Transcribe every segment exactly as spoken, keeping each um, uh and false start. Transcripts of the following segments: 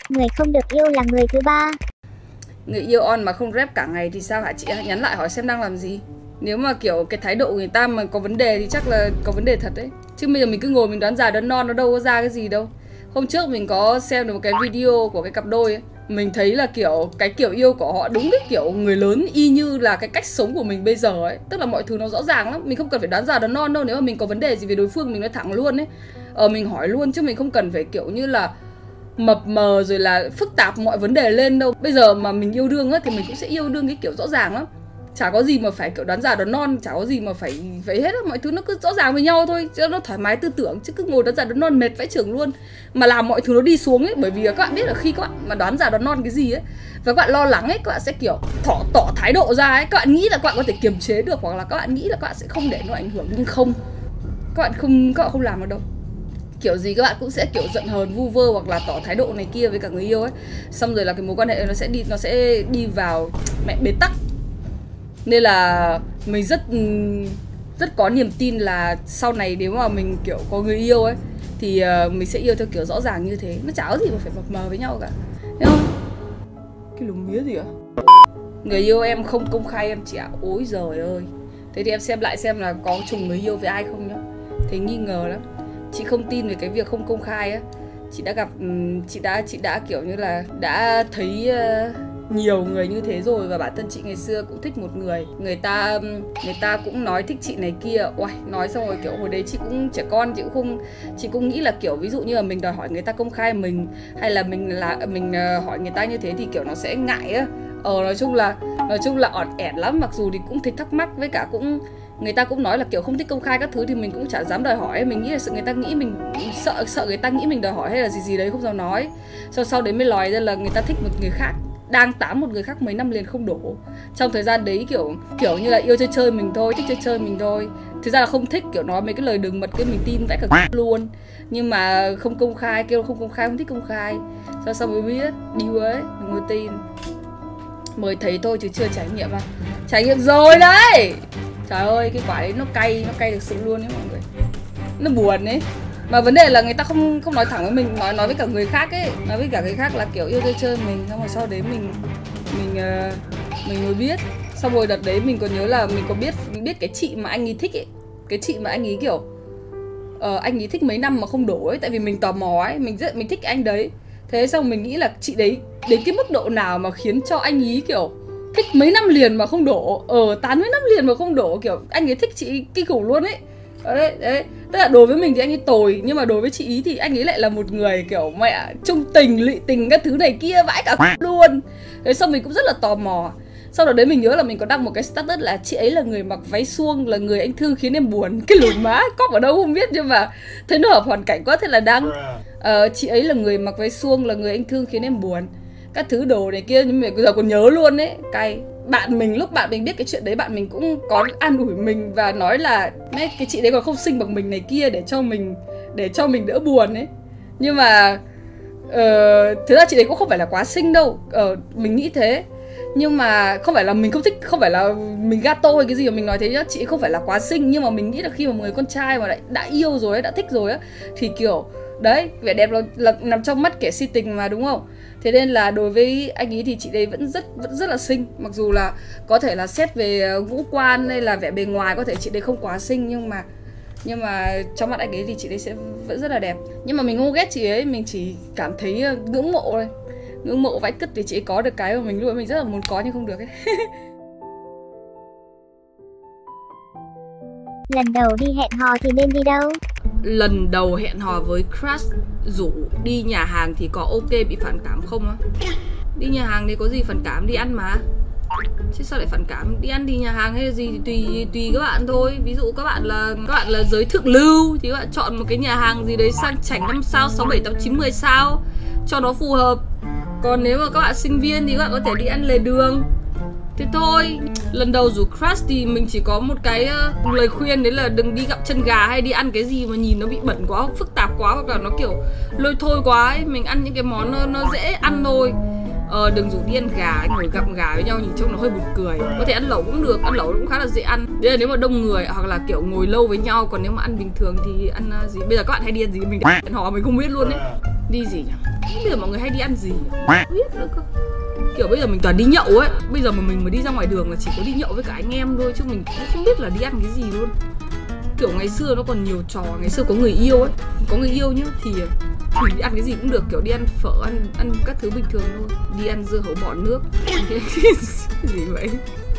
Người không được yêu là người thứ ba. Người yêu on mà không rep cả ngày thì sao hả chị? Nhắn lại hỏi xem đang làm gì. Nếu mà kiểu cái thái độ của người ta mà có vấn đề thì chắc là có vấn đề thật đấy. Chứ bây giờ mình cứ ngồi mình đoán già đoán non, nó đâu có ra cái gì đâu. Hôm trước mình có xem được một cái video của cái cặp đôi ấy. Mình thấy là kiểu cái kiểu yêu của họ đúng cái kiểu người lớn y như là cái cách sống của mình bây giờ ấy. Tức là mọi thứ nó rõ ràng lắm. Mình không cần phải đoán già đoán non đâu. Nếu mà mình có vấn đề gì về đối phương mình nói thẳng luôn ấy. Ờ mình hỏi luôn chứ mình không cần phải kiểu như là mập mờ rồi là phức tạp mọi vấn đề lên đâu. Bây giờ mà mình yêu đương á thì mình cũng sẽ yêu đương cái kiểu rõ ràng lắm. Chả có gì mà phải kiểu đoán già đoán non, chả có gì mà phải phải hết á, mọi thứ nó cứ rõ ràng với nhau thôi, cho nó thoải mái tư tưởng, chứ cứ ngồi đoán già đoán non mệt vãi chưởng luôn. Mà làm mọi thứ nó đi xuống ấy, bởi vì các bạn biết là khi các bạn mà đoán già đoán non cái gì ấy và các bạn lo lắng ấy, các bạn sẽ kiểu tỏ tỏ thái độ ra ấy, các bạn nghĩ là các bạn có thể kiềm chế được, hoặc là các bạn nghĩ là các bạn sẽ không để nó ảnh hưởng, nhưng không. Các bạn không các bạn không làm được đâu. Kiểu gì các bạn cũng sẽ kiểu giận hờn vu vơ hoặc là tỏ thái độ này kia với cả người yêu ấy. Xong rồi là cái mối quan hệ nó sẽ đi nó sẽ đi vào mẹ bế tắc. Nên là mình rất rất có niềm tin là sau này nếu mà mình kiểu có người yêu ấy thì uh, mình sẽ yêu theo kiểu rõ ràng như thế. Nó chả có gì mà phải mập mờ với nhau cả. Thấy không? Cái lùng mía gì à? Người yêu em không công khai em chị ạ. Ôi giời ơi. Thế thì em xem lại xem là có trùng người yêu với ai không nhá. Thế nghi ngờ lắm. Chị không tin về cái việc không công khai á. Chị đã gặp chị đã chị đã kiểu như là đã thấy uh, nhiều người như thế rồi, và bản thân chị ngày xưa cũng thích một người, người ta người ta cũng nói thích chị này kia. Uầy, nói xong rồi kiểu hồi đấy chị cũng trẻ con, chị cũng không chị cũng nghĩ là kiểu ví dụ như là mình đòi hỏi người ta công khai mình, hay là mình là mình hỏi người ta như thế thì kiểu nó sẽ ngại á. Ờ nói chung là nói chung là ọt ẻn lắm, mặc dù thì cũng thấy thắc mắc, với cả cũng người ta cũng nói là kiểu không thích công khai các thứ thì mình cũng chả dám đòi hỏi. Mình nghĩ là sợ người ta nghĩ mình sợ sợ người ta nghĩ mình đòi hỏi hay là gì gì đấy, không dám nói. Sau sau đấy mới lòi ra là người ta thích một người khác, đang tán một người khác mấy năm liền không đổ. Trong thời gian đấy kiểu kiểu như là yêu chơi chơi mình thôi, thích chơi chơi mình thôi. Thực ra là không thích, kiểu nói mấy cái lời đừng mật cái mình tin vẽ cả luôn. Nhưng mà không công khai, kêu không công khai, không thích công khai. Sau sau mới biết, điêu ấy, mình mới tin. Mới thấy thôi chứ chưa trải nghiệm à. Trải nghiệm rồi đấy. Trời ơi, cái quả đấy nó cay, nó cay được sự luôn ấy mọi người. Nó buồn ấy. Mà vấn đề là người ta không không nói thẳng với mình, nói nói với cả người khác ấy, nói với cả người khác là kiểu yêu chơi chơi mình, xong rồi sau đấy mình mình uh, mình mới biết. Xong rồi đợt đấy mình có nhớ là mình có biết biết cái chị mà anh ấy thích ấy, cái chị mà anh ấy kiểu uh, anh ấy thích mấy năm mà không đổ ấy, tại vì mình tò mò ấy, mình rất mình thích anh đấy. Thế xong mình nghĩ là chị đấy đến cái mức độ nào mà khiến cho anh ấy kiểu thích mấy năm liền mà không đổ, ờ tán mấy năm liền mà không đổ, kiểu anh ấy thích chị kinh khủng luôn ấy. Đấy, đấy, tức là đối với mình thì anh ấy tồi, nhưng mà đối với chị ý thì anh ấy lại là một người kiểu mẹ trung tình, lụy tình các thứ này kia vãi cả luôn. Thế xong mình cũng rất là tò mò. Sau đó đấy mình nhớ là mình có đăng một cái status là chị ấy là người mặc váy suông, là người anh thương khiến em buồn. Cái lùn má cóc ở đâu không biết, nhưng mà thấy nó hợp hoàn cảnh quá thế là đăng. Ờ, chị ấy là người mặc váy suông, là người anh thương khiến em buồn, các thứ đồ này kia, nhưng mà bây giờ còn nhớ luôn ấy, cay. Bạn mình lúc bạn mình biết cái chuyện đấy, bạn mình cũng có an ủi mình và nói là cái chị đấy còn không xinh bằng mình này kia, để cho mình để cho mình đỡ buồn ấy. Nhưng mà uh, thực ra chị đấy cũng không phải là quá xinh đâu, uh, mình nghĩ thế. Nhưng mà không phải là mình không thích, không phải là mình gato hay cái gì mà mình nói thế nhá. Chị không phải là quá xinh, nhưng mà mình nghĩ là khi mà một người con trai mà đã, đã yêu rồi ấy, đã thích rồi á, thì kiểu đấy, vẻ đẹp là, là nằm trong mắt kẻ si tình mà, đúng không? Thế nên là đối với anh ấy thì chị đấy vẫn rất vẫn rất là xinh. Mặc dù là có thể là xét về ngũ quan hay là vẻ bề ngoài có thể chị đấy không quá xinh, nhưng mà nhưng mà trong mắt anh ấy thì chị đấy sẽ vẫn rất là đẹp. Nhưng mà mình không ghét chị ấy, mình chỉ cảm thấy ngưỡng mộ thôi. Ngưỡng mộ vãi cứt thì chị ấy có được cái mà mình luôn mình rất là muốn có nhưng không được ấy. Lần đầu đi hẹn hò thì nên đi đâu? Lần đầu hẹn hò với crush rủ đi nhà hàng thì có ok bị phản cảm không á? Đi nhà hàng thì có gì phản cảm, đi ăn mà. Chứ sao lại phản cảm? Đi ăn đi nhà hàng hay là gì thì tùy tùy các bạn thôi. Ví dụ các bạn là các bạn là giới thượng lưu thì các bạn chọn một cái nhà hàng gì đấy sang chảnh năm sao, sáu, bảy, tám, chín, mười sao cho nó phù hợp. Còn nếu mà các bạn sinh viên thì các bạn có thể đi ăn lề đường. Thế thôi. Lần đầu rủ crush thì mình chỉ có một cái uh, lời khuyên, đấy là đừng đi gặm chân gà hay đi ăn cái gì mà nhìn nó bị bẩn quá, phức tạp quá, hoặc là nó kiểu lôi thôi quá ấy. Mình ăn những cái món nó, nó dễ ăn thôi. Ờ, đừng rủ đi ăn gà, ngồi gặm gà với nhau nhìn trông nó hơi buồn cười. Có thể ăn lẩu cũng được, ăn lẩu cũng khá là dễ ăn. Đấy là nếu mà đông người hoặc là kiểu ngồi lâu với nhau. Còn nếu mà ăn bình thường thì ăn uh, gì? Bây giờ các bạn hay đi ăn gì mình hẹn hò mình không biết luôn ấy. Đi gì nhỉ? Bây giờ mọi người hay đi ăn gì nhỉ? Không biết nữa cơ. Kiểu bây giờ mình toàn đi nhậu ấy. Bây giờ mà mình mà đi ra ngoài đường là chỉ có đi nhậu với cả anh em thôi, chứ mình cũng không biết là đi ăn cái gì luôn. Kiểu ngày xưa nó còn nhiều trò, ngày xưa có người yêu ấy, có người yêu nhá thì thì đi ăn cái gì cũng được, kiểu đi ăn phở, ăn ăn các thứ bình thường thôi. Đi ăn dưa hấu bò nước. Gì vậy?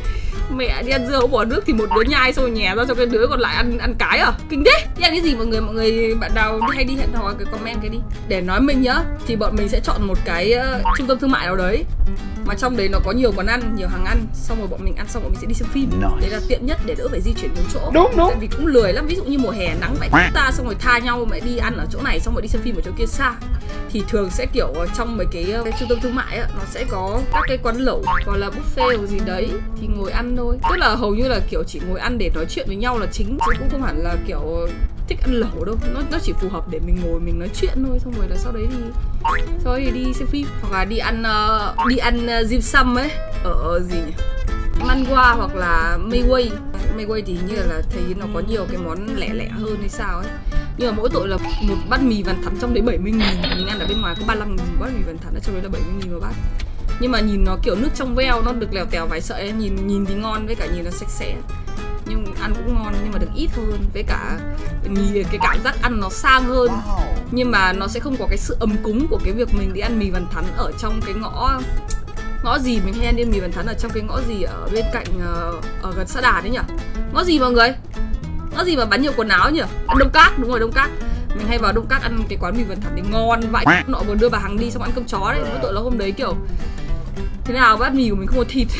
Mẹ, đi ăn dưa hấu bò nước thì một đứa nhai xong rồi nhè ra cho cái đứa còn lại ăn ăn cái à? Kinh thế. Đi ăn cái gì mọi người? Mọi người bạn nào hay đi hẹn hò cái comment cái đi. Để nói mình nhá, thì bọn mình sẽ chọn một cái uh, trung tâm thương mại nào đấy mà trong đấy nó có nhiều quán ăn, nhiều hàng ăn, xong rồi bọn mình ăn xong bọn mình sẽ đi xem phim. Đấy là tiện nhất để đỡ phải di chuyển nhiều chỗ. Đúng đúng. Tại vì cũng lười lắm, ví dụ như mùa hè nắng vậy ta xong rồi tha nhau mẹ đi ăn ở chỗ này xong rồi đi xem phim ở chỗ kia xa. Thì thường sẽ kiểu trong mấy cái, cái trung tâm thương mại á, nó sẽ có các cái quán lẩu gọi là buffet hoặc gì đấy thì ngồi ăn thôi. Tức là hầu như là kiểu chỉ ngồi ăn để nói chuyện với nhau là chính, chứ cũng không hẳn là kiểu thích ăn lẩu đâu. Nó nó chỉ phù hợp để mình ngồi mình nói chuyện thôi, xong rồi là sau đấy thì sau đấy thì đi xem phim hoặc là đi ăn uh, đi ăn uh, dim sum ấy ở gì nhỉ? Manhwa hoặc là Mayway. Mayway thì như là thấy nó có nhiều cái món lẻ lẻ hơn hay sao ấy. Nhưng mà mỗi tội là một bát mì vằn thắn trong đấy bảy mươi nghìn. Mình ăn ở bên ngoài có ba mươi lăm nghìn bát mì vằn thắn, ở trong đấy là bảy mươi nghìn một bát. Nhưng mà nhìn nó kiểu nước trong veo, nó được lèo tèo vài sợi ấy. Nhìn nhìn thì ngon với cả nhìn nó sạch sẽ. Nhưng ăn cũng ngon nhưng mà được ít hơn. Với cả nhìn cái cảm giác ăn nó sang hơn. Nhưng mà nó sẽ không có cái sự ấm cúng của cái việc mình đi ăn mì vằn thắn ở trong cái ngõ. Ngõ gì mình hay ăn đi mì vằn thắn ở trong cái ngõ gì ở bên cạnh uh, ở gần Sa Đà đấy nhỉ? Ngõ gì mọi người? Ngõ gì mà bán nhiều quần áo nhỉ? Đông Các, đúng rồi, Đông Các. Mình hay vào Đông Các ăn cái quán mì vằn thắn thì ngon vậy. Nọ vừa đưa bà Hằng đi xong ăn cơm chó đấy. Mỗi tội là hôm đấy kiểu thế nào bát mì của mình không có thịt.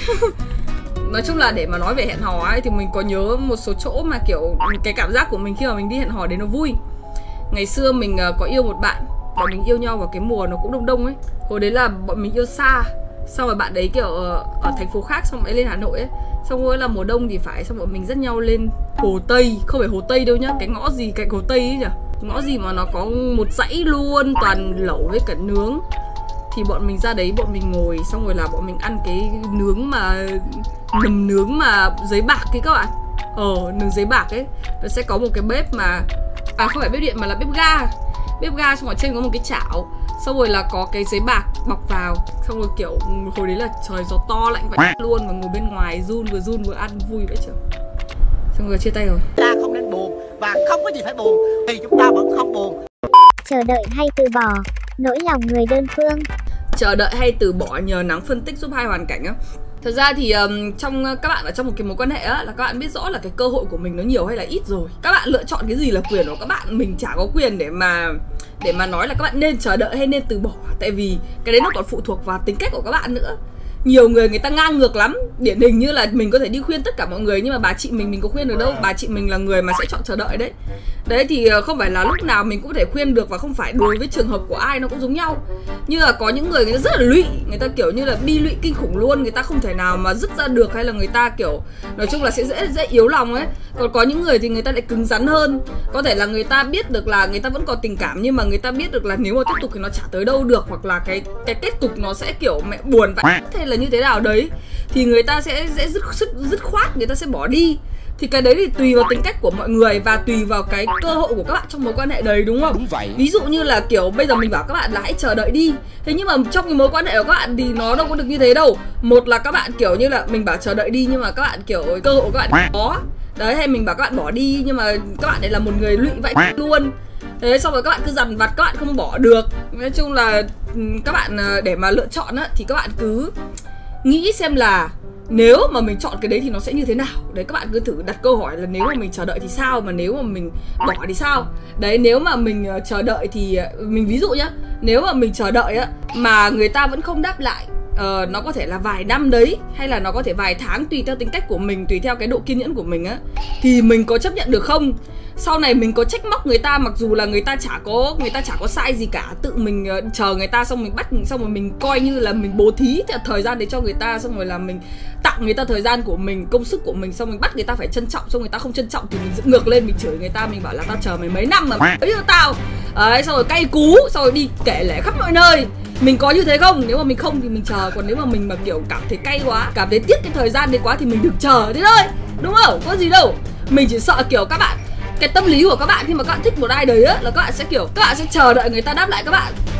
Nói chung là để mà nói về hẹn hò ấy thì mình có nhớ một số chỗ mà kiểu cái cảm giác của mình khi mà mình đi hẹn hò đấy nó vui. Ngày xưa mình uh, có yêu một bạn, bọn mình yêu nhau vào cái mùa nó cũng đông đông ấy. Hồi đấy là bọn mình yêu xa. Xong rồi bạn đấy kiểu ở, ở thành phố khác xong rồi lên Hà Nội ấy. Xong rồi là mùa đông thì phải, xong bọn mình dắt nhau lên Hồ Tây. Không phải Hồ Tây đâu nhá, cái ngõ gì cạnh Hồ Tây ấy nhỉ? Ngõ gì mà nó có một dãy luôn toàn lẩu với cả nướng. Thì bọn mình ra đấy bọn mình ngồi, xong rồi là bọn mình ăn cái nướng mà nấm nướng mà giấy bạc ấy các bạn. Ờ, nướng giấy bạc ấy. Nó sẽ có một cái bếp mà à không phải bếp điện mà là bếp ga. Bếp ga xong ở trên có một cái chảo, xong rồi là có cái giấy bạc bọc vào. Xong rồi kiểu hồi đấy là trời gió to lạnh vậy luôn, mà ngồi bên ngoài run vừa run vừa ăn vui vậy chứ. Xong rồi chia tay rồi. Ta không nên buồn và không có gì phải buồn vì chúng ta vẫn không buồn. Chờ đợi hay từ bỏ, nỗi lòng người đơn phương. Chờ đợi hay từ bỏ nhờ Nắng phân tích giúp hai hoàn cảnh á. Thật ra thì um, trong các bạn ở trong một cái mối quan hệ á, là các bạn biết rõ là cái cơ hội của mình nó nhiều hay là ít rồi. Các bạn lựa chọn cái gì là quyền của các bạn. Mình chả có quyền để mà để mà nói là các bạn nên chờ đợi hay nên từ bỏ. Tại vì cái đấy nó còn phụ thuộc vào tính cách của các bạn nữa. Nhiều người người ta ngang ngược lắm. Điển hình như là mình có thể đi khuyên tất cả mọi người, nhưng mà bà chị mình mình có khuyên được đâu. Bà chị mình là người mà sẽ chọn chờ đợi đấy. Đấy thì không phải là lúc nào mình cũng có thể khuyên được, và không phải đối với trường hợp của ai nó cũng giống nhau. Như là có những người người ta rất là lụy, người ta kiểu như là bi lụy kinh khủng luôn, người ta không thể nào mà dứt ra được, hay là người ta kiểu nói chung là sẽ dễ dễ yếu lòng ấy. Còn có những người thì người ta lại cứng rắn hơn. Có thể là người ta biết được là người ta vẫn còn tình cảm, nhưng mà người ta biết được là nếu mà tiếp tục thì nó chả tới đâu được, hoặc là cái cái kết cục nó sẽ kiểu mẹ buồn vậy, thế là như thế nào đấy thì người ta sẽ dễ dứt dứt dứt khoát, người ta sẽ bỏ đi. Thì cái đấy thì tùy vào tính cách của mọi người và tùy vào cái cơ hội của các bạn trong mối quan hệ đấy, đúng không? Đúng vậy. Ví dụ như là kiểu bây giờ mình bảo các bạn là hãy chờ đợi đi, thế nhưng mà trong cái mối quan hệ của các bạn thì nó đâu có được như thế đâu. Một là các bạn kiểu như là mình bảo chờ đợi đi, nhưng mà các bạn kiểu cơ hội của các bạn có đấy, hay mình bảo các bạn bỏ đi nhưng mà các bạn lại là một người lụy vậy luôn. Thế xong rồi các bạn cứ dằn vặt, các bạn không bỏ được. Nói chung là các bạn để mà lựa chọn á, thì các bạn cứ nghĩ xem là nếu mà mình chọn cái đấy thì nó sẽ như thế nào. Đấy, các bạn cứ thử đặt câu hỏi là nếu mà mình chờ đợi thì sao, mà nếu mà mình bỏ thì sao. Đấy, nếu mà mình chờ đợi thì mình ví dụ nhá, nếu mà mình chờ đợi á mà người ta vẫn không đáp lại, uh, nó có thể là vài năm đấy, hay là nó có thể vài tháng, tùy theo tính cách của mình, tùy theo cái độ kiên nhẫn của mình á, thì mình có chấp nhận được không? Sau này mình có trách móc người ta, mặc dù là người ta chả có người ta chả có sai gì cả, tự mình uh, chờ người ta, xong mình bắt, xong rồi mình coi như là mình bố thí thời gian đấy cho người ta, xong rồi là mình tặng người ta thời gian của mình, công sức của mình, xong mình bắt người ta phải trân trọng, xong người ta không trân trọng thì mình dựng ngược lên, mình chửi người ta, mình bảo là tao chờ mày mấy năm mà mày cho tao đấy, xong rồi cay cú, xong rồi đi kể lể khắp mọi nơi. Mình có như thế không? Nếu mà mình không thì mình chờ, còn nếu mà mình mà kiểu cảm thấy cay quá, cảm thấy tiếc cái thời gian đấy quá thì mình đừng chờ thế thôi, đúng không? Có gì đâu. Mình chỉ sợ kiểu các bạn, cái tâm lý của các bạn khi mà các bạn thích một ai đấy á, là các bạn sẽ kiểu các bạn sẽ chờ đợi người ta đáp lại các bạn.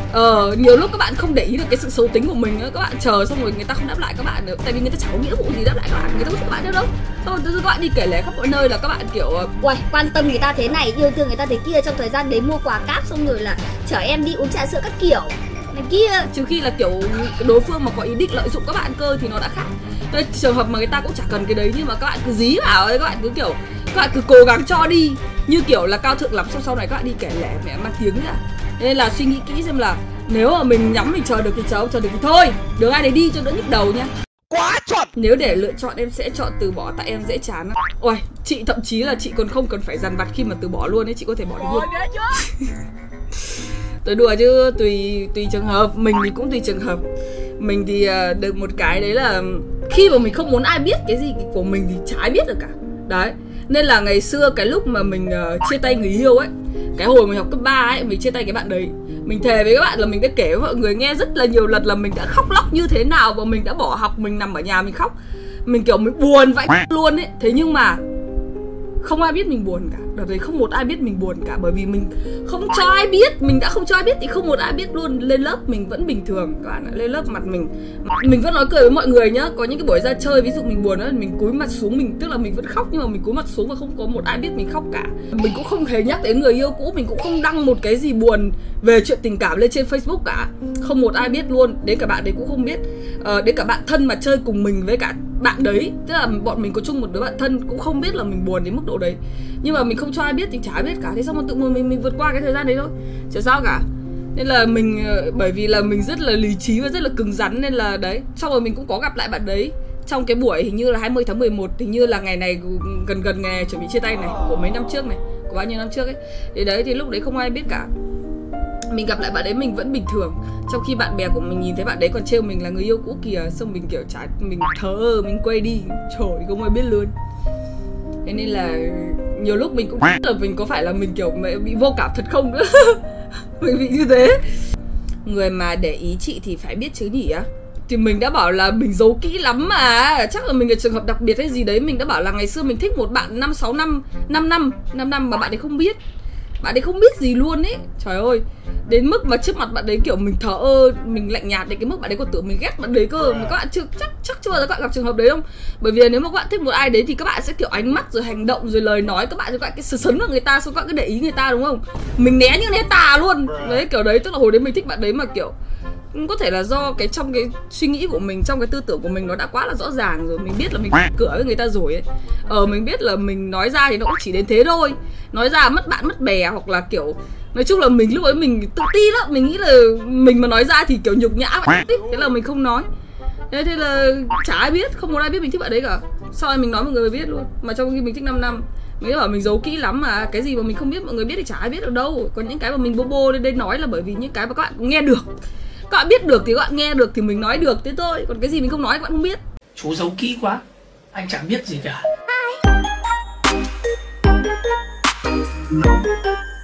Ờ, nhiều lúc các bạn không để ý được cái sự xấu tính của mình nữa. Các bạn chờ xong rồi người ta không đáp lại các bạn nữa. Tại vì người ta chẳng có nghĩa vụ gì đáp lại các bạn. Người ta không thích các bạn nữa đâu. Xong rồi tự dưng các bạn đi kể lể khắp mọi nơi là các bạn kiểu uầy, quan tâm người ta thế này, yêu thương người ta thế kia, trong thời gian đấy mua quà cáp xong rồi là chở em đi uống trà sữa các kiểu này kia. Trừ khi là kiểu đối phương mà có ý định lợi dụng các bạn cơ thì nó đã khác. Đây, trường hợp mà người ta cũng chả cần cái đấy nhưng mà các bạn cứ dí vào ấy, các bạn cứ kiểu các bạn cứ cố gắng cho đi như kiểu là cao thượng lắm, xong sau này các bạn đi kể lể mẹ mang tiếng ra. Nên là suy nghĩ kỹ xem là nếu mà mình nhắm mình chờ được thì chờ, không chờ được thì thôi, đừng ai đấy đi cho đỡ nhức đầu nha. Quá chuẩn. Nếu để lựa chọn em sẽ chọn từ bỏ, tại em dễ chán. Ôi, chị thậm chí là chị còn không cần phải dằn vặt khi mà từ bỏ luôn ấy, chị có thể bỏ đi luôn. Tôi đùa chứ, tùy tùy trường hợp, mình thì cũng tùy trường hợp. Mình thì uh, được một cái đấy là khi mà mình không muốn ai biết cái gì của mình thì chả ai biết được cả. Đấy, nên là ngày xưa cái lúc mà mình uh, chia tay người yêu ấy, cái hồi mình học cấp ba ấy, mình chia tay cái bạn đấy, mình thề với các bạn là mình đã kể với mọi người nghe rất là nhiều lần là mình đã khóc lóc như thế nào và mình đã bỏ học, mình nằm ở nhà mình khóc. Mình kiểu mình buồn vãi luôn ấy. Thế nhưng mà không ai biết mình buồn cả. Đợt đấy không một ai biết mình buồn cả. Bởi vì mình không cho ai biết. Mình đã không cho ai biết thì không một ai biết luôn. Lên lớp mình vẫn bình thường các bạn ạ. Lên lớp mặt mình Mình vẫn nói cười với mọi người nhá. Có những cái buổi ra chơi ví dụ mình buồn á, mình cúi mặt xuống, mình tức là mình vẫn khóc nhưng mà mình cúi mặt xuống và không có một ai biết mình khóc cả. Mình cũng không hề nhắc đến người yêu cũ. Mình cũng không đăng một cái gì buồn về chuyện tình cảm lên trên Facebook cả. Không một ai biết luôn. Đến cả bạn đấy cũng không biết. ờ, Đến cả bạn thân mà chơi cùng mình với cả bạn đấy, tức là bọn mình có chung một đứa bạn thân cũng không biết là mình buồn đến mức độ đấy. Nhưng mà mình không cho ai biết thì chả ai biết cả. Thế xong rồi tự mình, mình mình vượt qua cái thời gian đấy thôi, chả sao cả. Nên là mình, bởi vì là mình rất là lý trí và rất là cứng rắn nên là đấy. Xong rồi mình cũng có gặp lại bạn đấy trong cái buổi hình như là hai mươi tháng mười một, hình như là ngày này gần gần ngày này chuẩn bị chia tay này, của mấy năm trước này, của bao nhiêu năm trước ấy. Thì đấy, thì lúc đấy không ai biết cả. Mình gặp lại bạn đấy mình vẫn bình thường. Trong khi bạn bè của mình nhìn thấy bạn đấy còn trêu mình là người yêu cũ kìa. Xong mình kiểu chả, mình thờ ơ, mình quay đi. Trời, không ai biết luôn. Thế nên là nhiều lúc mình cũng biết là mình có phải là mình kiểu bị vô cảm thật không nữa. Mình bị như thế. Người mà để ý chị thì phải biết chứ nhỉ á. Thì mình đã bảo là mình giấu kỹ lắm mà. Chắc là mình là trường hợp đặc biệt hay gì đấy. Mình đã bảo là ngày xưa mình thích một bạn năm sáu năm, năm năm, năm năm mà bạn ấy không biết. Bạn ấy không biết gì luôn ấy. Trời ơi, đến mức mà trước mặt bạn đấy kiểu mình thờ ơ, mình lạnh nhạt đến cái mức bạn đấy còn tưởng mình ghét bạn đấy cơ. Mà các bạn chưa, chắc chắc chưa bao giờ các bạn gặp trường hợp đấy không? Bởi vì nếu mà các bạn thích một ai đấy thì các bạn sẽ kiểu ánh mắt rồi hành động rồi lời nói, các bạn sẽ cái sấn vào người ta, xong các bạn cứ để ý người ta đúng không? Mình né như né tà luôn. Đấy kiểu đấy, tức là hồi đấy mình thích bạn đấy mà kiểu có thể là do cái trong cái suy nghĩ của mình, trong cái tư tưởng của mình nó đã quá là rõ ràng rồi. Mình biết là mình cửa với người ta rồi ấy. Ờ, mình biết là mình nói ra thì nó cũng chỉ đến thế thôi. Nói ra mất bạn mất bè, hoặc là kiểu nói chung là mình lúc ấy mình tự ti lắm. Mình nghĩ là mình mà nói ra thì kiểu nhục nhã vậy. Thế là mình không nói. Thế thế là chả ai biết, không có ai biết mình thích bạn đấy cả. Sau này mình nói mọi người mới biết luôn. Mà trong khi mình thích năm năm, mình bảo mình giấu kỹ lắm mà. Cái gì mà mình không biết mọi người biết thì chả ai biết được đâu. Còn những cái mà mình bô bô lên đây nói là bởi vì những cái mà các bạn nghe được, các bạn biết được thì các bạn nghe được thì mình nói được thế thôi. Còn cái gì mình không nói các bạn không biết. Chú giấu kỹ quá, anh chẳng biết gì cả.